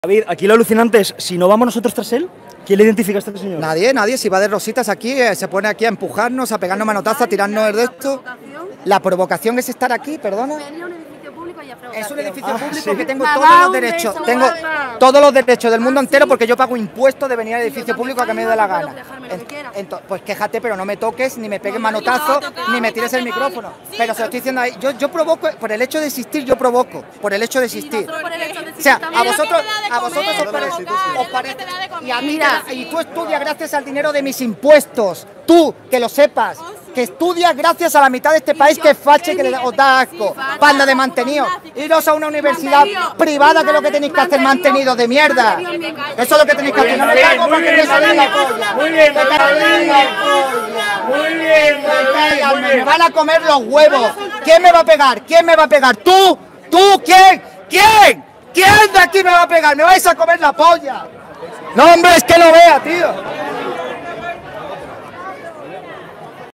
David, aquí lo alucinante es, si no vamos nosotros tras él, ¿quién le identifica a este señor? Nadie, si va de rositas aquí, se pone aquí a empujarnos, a pegarnos manotazos, a tirarnos de esto. La provocación es estar aquí, perdona. Es un edificio público que tengo todos los derechos, tengo todos los derechos del mundo entero porque yo pago impuestos de venir al edificio público a que me dé la gana. Pues quéjate, pero no me toques, ni me pegues manotazos, ni me tires el micrófono. Pero se lo estoy diciendo ahí, yo provoco, por el hecho de existir, yo provoco, por el hecho de existir. O sea, a vosotros os parece. Y a mí, y tú estudias gracias al dinero de mis impuestos, tú, que lo sepas. Que estudias gracias a la mitad de este país que es fache, que os da asco, panda de mantenido. Iros a una universidad privada, que es lo que tenéis que hacer, mantenido de mierda. Eso es lo que tenéis que hacer. No me cago porque me salen la polla. Muy bien, me van a comer los huevos. ¿Quién me va a pegar? ¿Quién me va a pegar? ¿Tú? ¿Tú? ¿Quién? ¿Quién? ¿Quién de aquí me va a pegar? ¿Me vais a comer la polla? No, hombre, es que lo veas.